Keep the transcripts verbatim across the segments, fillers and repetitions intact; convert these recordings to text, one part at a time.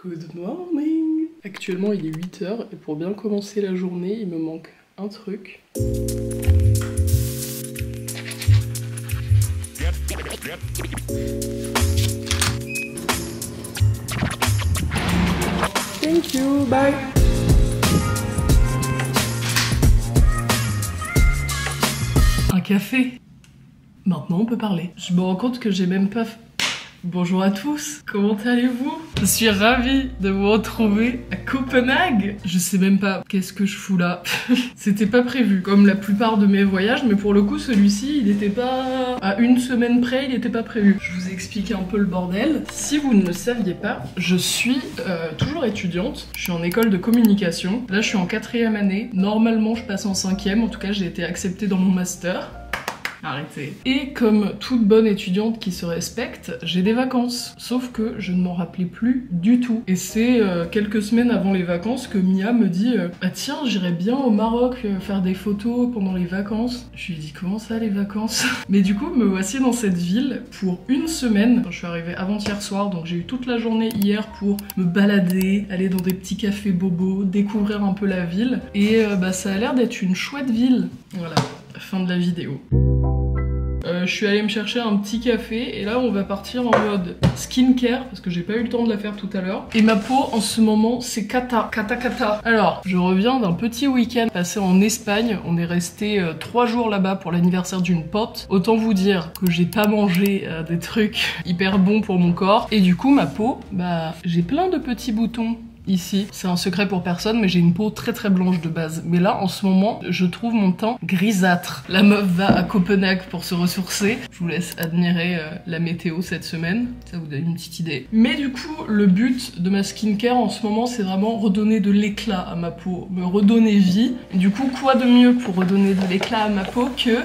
Good morning! Actuellement il est huit heures et pour bien commencer la journée, il me manque un truc. Thank you, bye! Un café! Maintenant on peut parler. Je me rends compte que j'ai même pas... Bonjour à tous, comment allez-vous? Je suis ravie de vous retrouver à Copenhague. Je sais même pas qu'est-ce que je fous là. C'était pas prévu, comme la plupart de mes voyages, mais pour le coup celui-ci, il était pas... à une semaine près, il était pas prévu. Je vous explique un peu le bordel. Si vous ne le saviez pas, je suis euh, toujours étudiante. Je suis en école de communication. Là, je suis en quatrième année. Normalement, je passe en cinquième. En tout cas, j'ai été acceptée dans mon master. Arrêtez. Et comme toute bonne étudiante qui se respecte, j'ai des vacances. Sauf que je ne m'en rappelais plus du tout. Et c'est euh, quelques semaines avant les vacances que Mia me dit euh, « Ah tiens, j'irais bien au Maroc euh, faire des photos pendant les vacances. » Je lui ai dit « Comment ça les vacances ?» Mais du coup, me voici dans cette ville pour une semaine. Je suis arrivée avant-hier soir, donc j'ai eu toute la journée hier pour me balader, aller dans des petits cafés bobos, découvrir un peu la ville. Et euh, bah ça a l'air d'être une chouette ville. Voilà, fin de la vidéo. Euh, je suis allée me chercher un petit café et là on va partir en mode skincare parce que j'ai pas eu le temps de la faire tout à l'heure. Et ma peau en ce moment c'est cata, cata cata. Alors je reviens d'un petit week-end passé en Espagne. On est resté euh, trois jours là-bas pour l'anniversaire d'une pote. Autant vous dire que j'ai pas mangé euh, des trucs hyper bons pour mon corps. Et du coup ma peau, bah j'ai plein de petits boutons. Ici, c'est un secret pour personne, mais j'ai une peau très très blanche de base. Mais là, en ce moment, je trouve mon teint grisâtre. La meuf va à Copenhague pour se ressourcer. Je vous laisse admirer euh, la météo cette semaine. Ça vous donne une petite idée. Mais du coup, le but de ma skincare en ce moment, c'est vraiment redonner de l'éclat à ma peau. Me redonner vie. Et du coup, quoi de mieux pour redonner de l'éclat à ma peau que...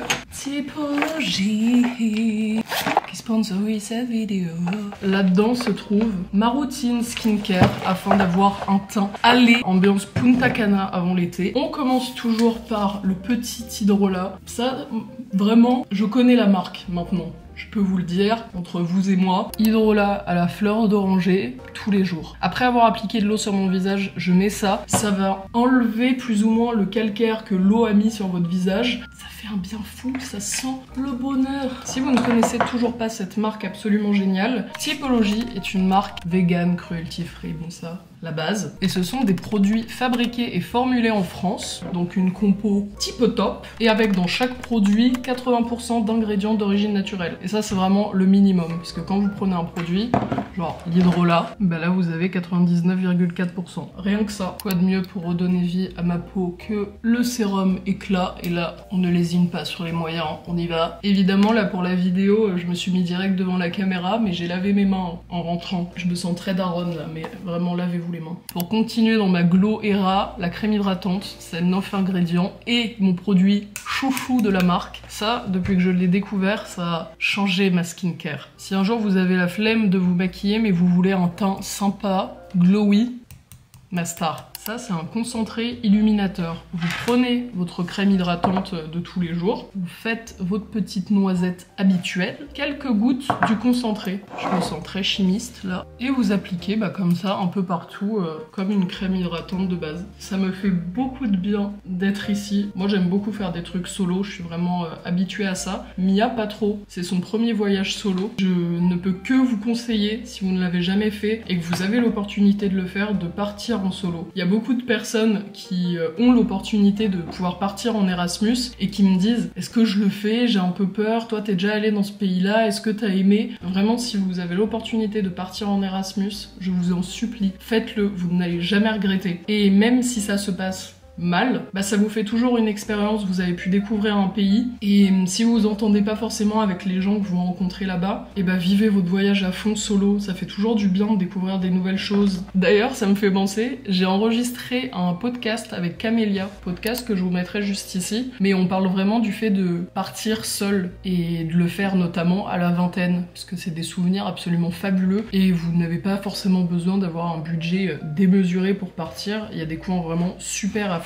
Typologie qui sponsorise cette vidéo. Là-dedans se trouve ma routine skincare afin d'avoir un teint allé, ambiance Punta Cana avant l'été. On commence toujours par le petit Hydrolat. Ça, vraiment, je connais la marque maintenant. Je peux vous le dire, entre vous et moi, Hydrolat à la fleur d'oranger tous les jours. Après avoir appliqué de l'eau sur mon visage, je mets ça. Ça va enlever plus ou moins le calcaire que l'eau a mis sur votre visage. Ça fait un bien fou, ça sent le bonheur. Si vous ne connaissez toujours pas cette marque absolument géniale, Typologie est une marque vegan, cruelty-free, bon ça... la base. Et ce sont des produits fabriqués et formulés en France, donc une compo type top, et avec dans chaque produit quatre-vingts pour cent d'ingrédients d'origine naturelle. Et ça c'est vraiment le minimum, puisque quand vous prenez un produit, genre l'Hydrolat, bah là vous avez quatre-vingt-dix-neuf virgule quatre pour cent. Rien que ça. Quoi de mieux pour redonner vie à ma peau que le sérum éclat, et là on ne lésine pas sur les moyens, on y va. Évidemment là pour la vidéo, je me suis mis direct devant la caméra, mais j'ai lavé mes mains en rentrant. Je me sens très daronne là, mais vraiment lavez-vous les mains. Pour continuer dans ma Glow Era, la crème hydratante, c'est neuf ingrédients et mon produit chouchou de la marque. Ça, depuis que je l'ai découvert, ça a changé ma skincare. Si un jour vous avez la flemme de vous maquiller mais vous voulez un teint sympa, glowy, ma star. Ça, c'est un concentré illuminateur. Vous prenez votre crème hydratante de tous les jours, vous faites votre petite noisette habituelle, quelques gouttes du concentré. Je me sens très chimiste là. Et vous appliquez bah, comme ça un peu partout, euh, comme une crème hydratante de base. Ça me fait beaucoup de bien d'être ici. Moi, j'aime beaucoup faire des trucs solo, je suis vraiment euh, habituée à ça. Mia, pas trop. C'est son premier voyage solo. Je ne peux que vous conseiller, si vous ne l'avez jamais fait et que vous avez l'opportunité de le faire, de partir en solo. Il y a beaucoup de personnes qui ont l'opportunité de pouvoir partir en Erasmus et qui me disent est-ce que je le fais, j'ai un peu peur, toi t'es déjà allé dans ce pays-là, est-ce que t'as aimé? Vraiment, si vous avez l'opportunité de partir en Erasmus, je vous en supplie, faites-le, vous n'allez jamais regretter. Et même si ça se passe mal, bah ça vous fait toujours une expérience, vous avez pu découvrir un pays, et si vous vous entendez pas forcément avec les gens que vous rencontrez là-bas, et bah vivez votre voyage à fond solo, ça fait toujours du bien de découvrir des nouvelles choses. D'ailleurs, ça me fait penser, j'ai enregistré un podcast avec Camélia, podcast que je vous mettrai juste ici, mais on parle vraiment du fait de partir seul, et de le faire notamment à la vingtaine, parce que c'est des souvenirs absolument fabuleux, et vous n'avez pas forcément besoin d'avoir un budget démesuré pour partir, il y a des coins vraiment super à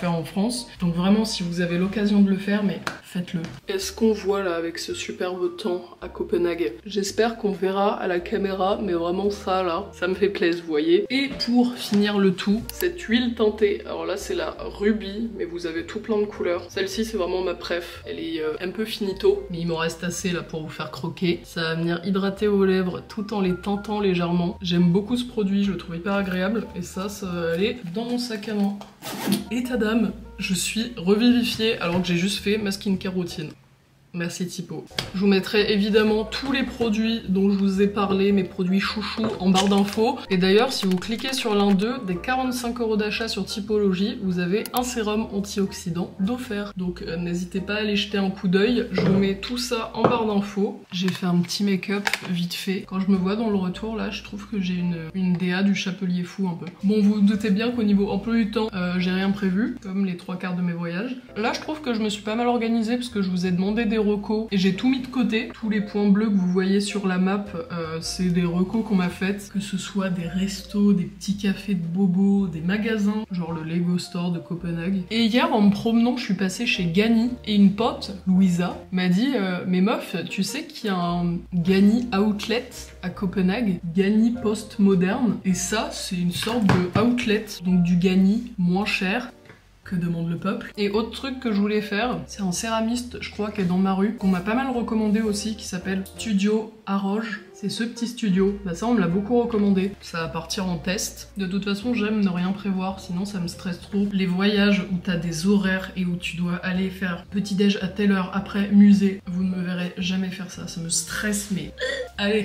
faire en France. Donc vraiment, si vous avez l'occasion de le faire, mais faites-le. Est-ce qu'on voit là avec ce superbe temps à Copenhague? J'espère qu'on verra à la caméra, mais vraiment ça là, ça me fait plaisir, vous voyez. Et pour finir le tout, cette huile teintée. Alors là, c'est la Ruby, mais vous avez tout plein de couleurs. Celle-ci, c'est vraiment ma préf. Elle est euh, un peu finito, mais il m'en reste assez là pour vous faire croquer. Ça va venir hydrater vos lèvres tout en les teintant légèrement. J'aime beaucoup ce produit, je le trouve hyper agréable. Et ça, ça va aller dans mon sac à main. Et tadam, je suis revivifiée alors que j'ai juste fait ma skincare routine. Merci Tipo. Je vous mettrai évidemment tous les produits dont je vous ai parlé, mes produits chouchous en barre d'infos. Et d'ailleurs, si vous cliquez sur l'un d'eux, des quarante-cinq euros d'achat sur Typologie, vous avez un sérum antioxydant d'offert. Donc euh, n'hésitez pas à aller jeter un coup d'œil. Je vous mets tout ça en barre d'infos. J'ai fait un petit make-up vite fait. Quand je me vois dans le retour, là, je trouve que j'ai une, une D A du Chapelier Fou un peu. Bon, vous vous doutez bien qu'au niveau emploi du temps, euh, j'ai rien prévu, comme les trois quarts de mes voyages. Là, je trouve que je me suis pas mal organisée parce que je vous ai demandé des recos et j'ai tout mis de côté. Tous les points bleus que vous voyez sur la map, euh, c'est des recos qu'on m'a faites, que ce soit des restos, des petits cafés de bobo, des magasins, genre le Lego Store de Copenhague. Et hier, en me promenant, je suis passée chez Gany et une pote, Louisa, m'a dit euh, mais meuf, tu sais qu'il y a un Gany Outlet à Copenhague, Gany post-moderne, et ça, c'est une sorte de outlet, donc du Gany moins cher. Que demande le peuple. Et autre truc que je voulais faire, c'est un céramiste, je crois, qui est dans ma rue, qu'on m'a pas mal recommandé aussi, qui s'appelle Studio Arroge. C'est ce petit studio. Bah ça, on me l'a beaucoup recommandé. Ça va partir en test. De toute façon, j'aime ne rien prévoir, sinon ça me stresse trop. Les voyages où t'as des horaires et où tu dois aller faire petit-déj à telle heure, après musée, vous ne me verrez jamais faire ça. Ça me stresse, mais... Allez.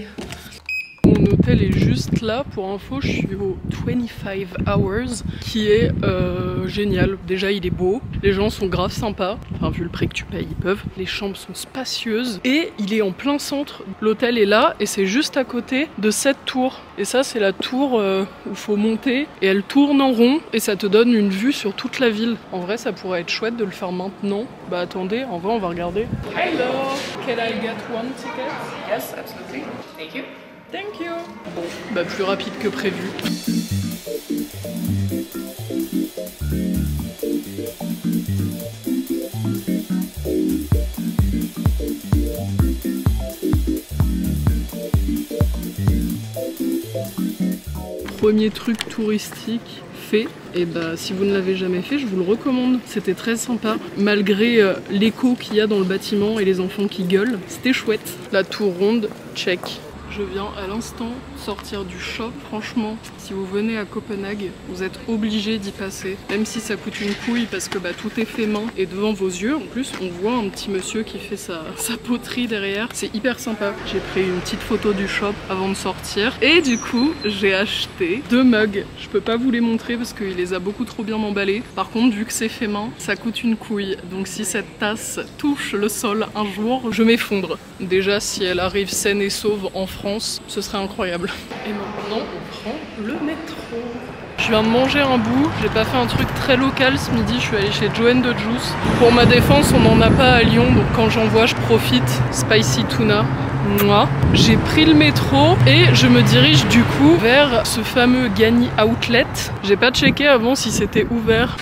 Mon hôtel est juste là, pour info je suis au vingt-cinq hours qui est euh, génial. Déjà il est beau, les gens sont grave sympas, enfin vu le prix que tu payes ils peuvent. Les chambres sont spacieuses et il est en plein centre. L'hôtel est là et c'est juste à côté de cette tour. Et ça c'est la tour euh, où il faut monter et elle tourne en rond et ça te donne une vue sur toute la ville. En vrai ça pourrait être chouette de le faire maintenant. Bah attendez, en vrai on va regarder. Hello, can I get one ticket? Yes, absolutely. Thank you. Thank you. Bon, bah plus rapide que prévu. Premier truc touristique fait. Et bah si vous ne l'avez jamais fait, je vous le recommande. C'était très sympa. Malgré euh, l'écho qu'il y a dans le bâtiment et les enfants qui gueulent, c'était chouette. La tour ronde, check. Je viens à l'instant sortir du shop. Franchement, si vous venez à Copenhague, vous êtes obligé d'y passer. Même si ça coûte une couille parce que bah, tout est fait main et devant vos yeux. En plus, on voit un petit monsieur qui fait sa, sa poterie derrière. C'est hyper sympa. J'ai pris une petite photo du shop avant de sortir. Et du coup, j'ai acheté deux mugs. Je peux pas vous les montrer parce qu'il les a beaucoup trop bien emballés. Par contre, vu que c'est fait main, ça coûte une couille. Donc si cette tasse touche le sol un jour, je m'effondre. Déjà, si elle arrive saine et sauve en France, ce serait incroyable. Et maintenant, on prend le métro. Je viens de manger un bout, j'ai pas fait un truc très local ce midi, je suis allée chez Joanne de Juice. Pour ma défense, on n'en a pas à Lyon, donc quand j'en vois, je profite. Spicy tuna. Moi, j'ai pris le métro et je me dirige du coup vers ce fameux Gany Outlet. J'ai pas checké avant si c'était ouvert.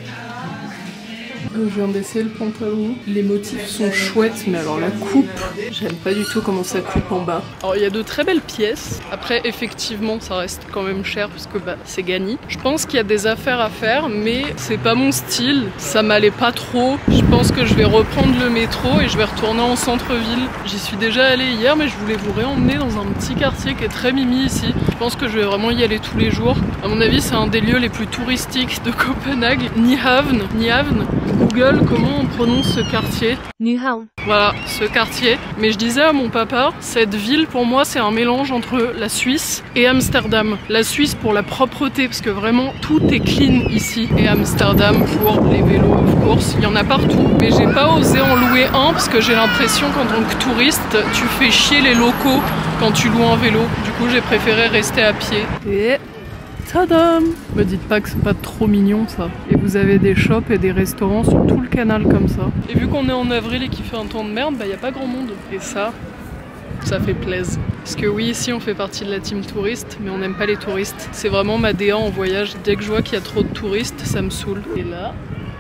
Je viens d'essayer le pantalon. Les motifs sont chouettes, mais alors la coupe, j'aime pas du tout comment ça coupe en bas. Alors il y a de très belles pièces. Après, effectivement, ça reste quand même cher parce que bah, c'est Gany. Je pense qu'il y a des affaires à faire, mais c'est pas mon style. Ça m'allait pas trop. Je pense que je vais reprendre le métro et je vais retourner en centre-ville. J'y suis déjà allée hier, mais je voulais vous réemmener dans un petit quartier qui est très mimi ici. Je pense que je vais vraiment y aller tous les jours. À mon avis, c'est un des lieux les plus touristiques de Copenhague. Nyhavn. Nyhavn. Google, comment on prononce ce quartier? Nyhavn. Voilà, ce quartier. Mais je disais à mon papa, cette ville pour moi c'est un mélange entre la Suisse et Amsterdam. La Suisse pour la propreté, parce que vraiment tout est clean ici. Et Amsterdam pour les vélos, of course. Il y en a partout. Mais j'ai pas osé en louer un parce que j'ai l'impression qu'en tant que touriste, tu fais chier les locaux quand tu loues un vélo. Du coup, j'ai préféré rester à pied. Et... tadam! Me dites pas que c'est pas trop mignon ça. Et vous avez des shops et des restaurants sur tout le canal comme ça. Et vu qu'on est en avril et qu'il fait un temps de merde, bah y a pas grand monde. Et ça, ça fait plaisir. Parce que oui, ici on fait partie de la team touriste, mais on n'aime pas les touristes. C'est vraiment ma D A en voyage. Dès que je vois qu'il y a trop de touristes, ça me saoule. Et là,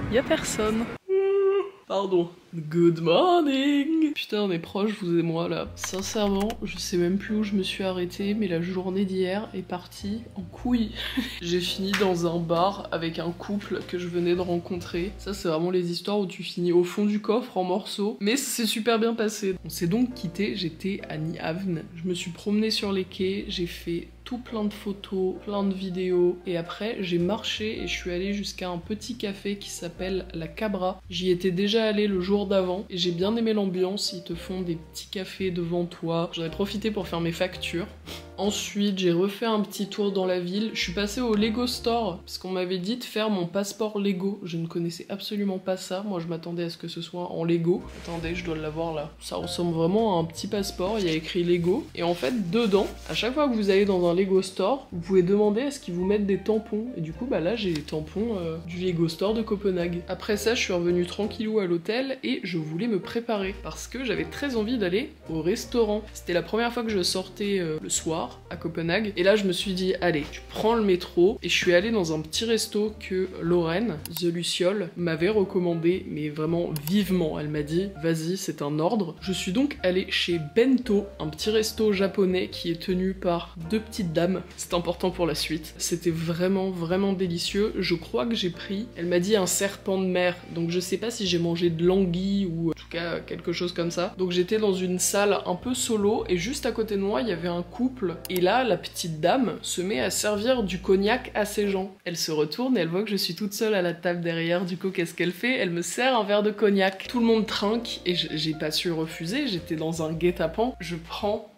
y a personne. Pardon. Good morning. Putain, on est proches, vous et moi, là. Sincèrement, je sais même plus où je me suis arrêtée, mais la journée d'hier est partie en couille. J'ai fini dans un bar avec un couple que je venais de rencontrer. Ça, c'est vraiment les histoires où tu finis au fond du coffre en morceaux. Mais c'est super bien passé. On s'est donc quitté, j'étais à Nihavn. Je me suis promenée sur les quais, j'ai fait tout plein de photos, plein de vidéos, et après j'ai marché et je suis allée jusqu'à un petit café qui s'appelle La Cabra. J'y étais déjà allée le jour d'avant et j'ai bien aimé l'ambiance, ils te font des petits cafés devant toi. J'en ai profité pour faire mes factures. Ensuite, j'ai refait un petit tour dans la ville. Je suis passée au Lego Store parce qu'on m'avait dit de faire mon passeport Lego. Je ne connaissais absolument pas ça. Moi, je m'attendais à ce que ce soit en Lego. Attendez, je dois l'avoir là. Ça ressemble vraiment à un petit passeport. Il y a écrit Lego. Et en fait, dedans, à chaque fois que vous allez dans un Lego Store, vous pouvez demander à ce qu'ils vous mettent des tampons. Et du coup, bah là, j'ai les tampons euh, du Lego Store de Copenhague. Après ça, je suis revenue tranquillou à l'hôtel et je voulais me préparer parce que j'avais très envie d'aller au restaurant. C'était la première fois que je sortais euh, le soir à Copenhague. Et là, je me suis dit, allez, tu prends le métro. Et je suis allée dans un petit resto que Lorraine, The Luciole, m'avait recommandé, mais vraiment vivement. Elle m'a dit, vas-y, c'est un ordre. Je suis donc allée chez Bento, un petit resto japonais qui est tenu par deux petites dames. C'est important pour la suite. C'était vraiment, vraiment délicieux. Je crois que j'ai pris, elle m'a dit un serpent de mer. Donc je sais pas si j'ai mangé de l'anguille ou en tout cas quelque chose comme ça. Donc j'étais dans une salle un peu solo et juste à côté de moi, il y avait un couple. Et là, la petite dame se met à servir du cognac à ses gens. Elle se retourne et elle voit que je suis toute seule à la table derrière. Du coup, qu'est-ce qu'elle fait? Elle me sert un verre de cognac. Tout le monde trinque et j'ai pas su refuser. J'étais dans un guet-apens. Je prends...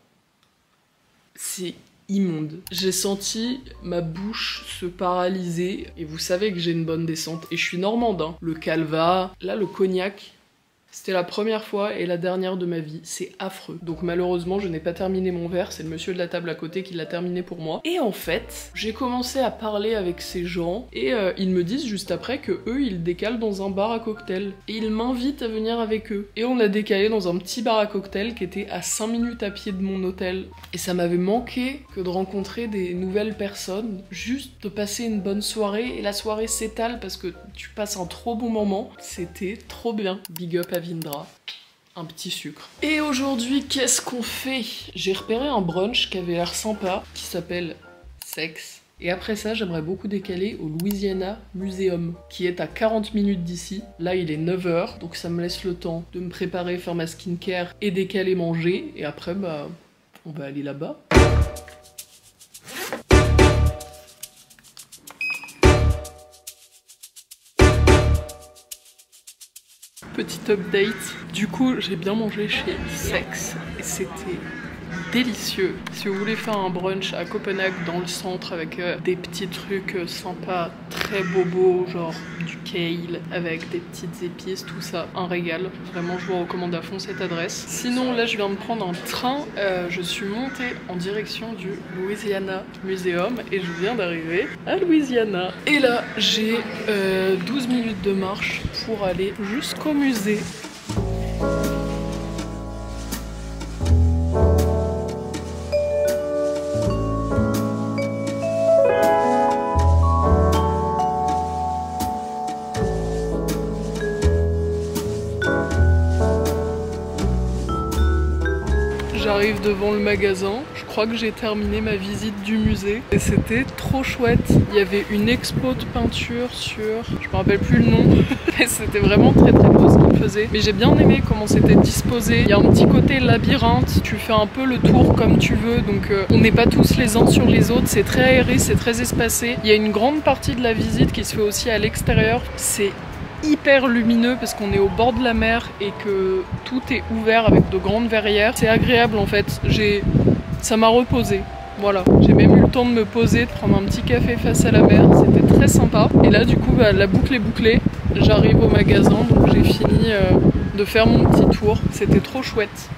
C'est immonde. J'ai senti ma bouche se paralyser. Et vous savez que j'ai une bonne descente. Et je suis normande, hein. Le calva, là, le cognac... C'était la première fois et la dernière de ma vie, c'est affreux. Donc malheureusement, je n'ai pas terminé mon verre, c'est le monsieur de la table à côté qui l'a terminé pour moi. Et en fait, j'ai commencé à parler avec ces gens et euh, ils me disent juste après que eux, ils décalent dans un bar à cocktail. Et ils m'invitent à venir avec eux. Et on a décalé dans un petit bar à cocktail qui était à cinq minutes à pied de mon hôtel. Et ça m'avait manqué que de rencontrer des nouvelles personnes, juste de passer une bonne soirée. Et la soirée s'étale parce que tu passes un trop bon moment. C'était trop bien. Big up à Vindra, un petit sucre. Et aujourd'hui, qu'est-ce qu'on fait? J'ai repéré un brunch qui avait l'air sympa, qui s'appelle Sex. Et après ça, j'aimerais beaucoup décaler au Louisiana Museum, qui est à quarante minutes d'ici. Là, il est neuf heures, donc ça me laisse le temps de me préparer, faire ma skincare et décaler manger. Et après, bah, on va aller là-bas. Petit update, du coup j'ai bien mangé chez Sex et c'était délicieux. Si vous voulez faire un brunch à Copenhague dans le centre avec euh, des petits trucs euh, sympas, très bobos, genre du kale avec des petites épices, tout ça, un régal. Vraiment je vous recommande à fond cette adresse. Sinon là je viens de prendre un train, euh, je suis montée en direction du Louisiana Museum et je viens d'arriver à Louisiana. Et là j'ai euh, douze minutes de marche pour aller jusqu'au musée. J'arrive devant le magasin, je crois que j'ai terminé ma visite du musée et c'était trop chouette. Il y avait une expo de peinture sur, je me rappelle plus le nom, mais c'était vraiment très très beau ce qu'ils faisaient. Mais j'ai bien aimé comment c'était disposé. Il y a un petit côté labyrinthe, tu fais un peu le tour comme tu veux, donc euh, on n'est pas tous les uns sur les autres, c'est très aéré, c'est très espacé. Il y a une grande partie de la visite qui se fait aussi à l'extérieur, c'est hyper lumineux parce qu'on est au bord de la mer et que tout est ouvert avec de grandes verrières. C'est agréable en fait, j'ai... ça m'a reposé. Voilà, j'ai même eu le temps de me poser, de prendre un petit café face à la mer, c'était très sympa. Et là du coup bah, la boucle est bouclée, j'arrive au magasin donc j'ai fini euh, de faire mon petit tour, c'était trop chouette.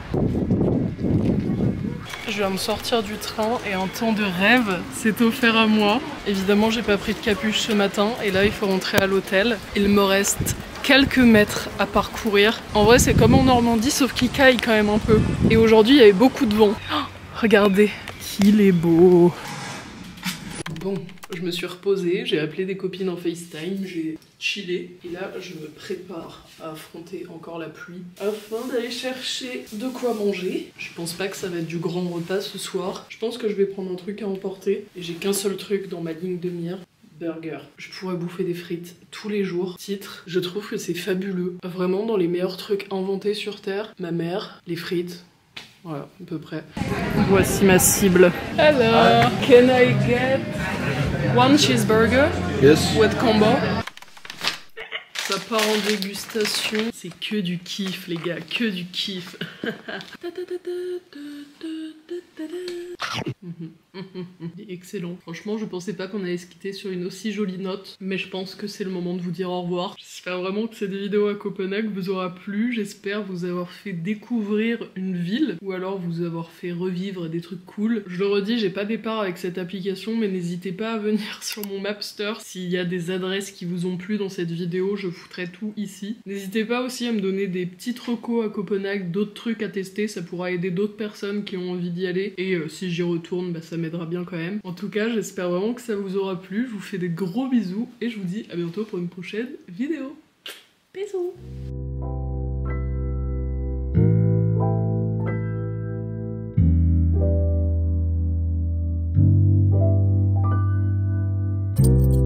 Je viens de sortir du train et un temps de rêve s'est offert à moi. Évidemment, j'ai pas pris de capuche ce matin et là, il faut rentrer à l'hôtel. Il me reste quelques mètres à parcourir. En vrai, c'est comme en Normandie, sauf qu'il caille quand même un peu. Et aujourd'hui, il y avait beaucoup de vent. Oh, regardez, qu'il est beau. Bon, Je me suis reposée, j'ai appelé des copines en FaceTime, j'ai chillé. Et là, je me prépare à affronter encore la pluie afin d'aller chercher de quoi manger. Je pense pas que ça va être du grand repas ce soir. Je pense que je vais prendre un truc à emporter. Et j'ai qu'un seul truc dans ma ligne de mire. Burger. Je pourrais bouffer des frites tous les jours. Titre, je trouve que c'est fabuleux. Vraiment dans les meilleurs trucs inventés sur Terre. Ma mère, les frites. Voilà, à peu près. Voici ma cible. Hello, can I get one cheeseburger? Yes. With combo? Ça part en dégustation. C'est que du kiff, les gars, que du kiff. Il est excellent. Franchement, je pensais pas qu'on allait se quitter sur une aussi jolie note, mais je pense que c'est le moment de vous dire au revoir. J'espère vraiment que cette vidéo à Copenhague vous aura plu. J'espère vous avoir fait découvrir une ville, ou alors vous avoir fait revivre des trucs cool. Je le redis, j'ai pas départ avec cette application, mais n'hésitez pas à venir sur mon Mapster. S'il y a des adresses qui vous ont plu dans cette vidéo, je foutrai tout ici. N'hésitez pas aussi à me donner des petites recos à Copenhague, d'autres trucs à tester, ça pourra aider d'autres personnes qui ont envie d'y aller. Et euh, si j'y retourne, bah, ça m'aidera bien quand même. En tout cas, j'espère vraiment que ça vous aura plu. Je vous fais des gros bisous et je vous dis à bientôt pour une prochaine vidéo. Bisous. Thank you.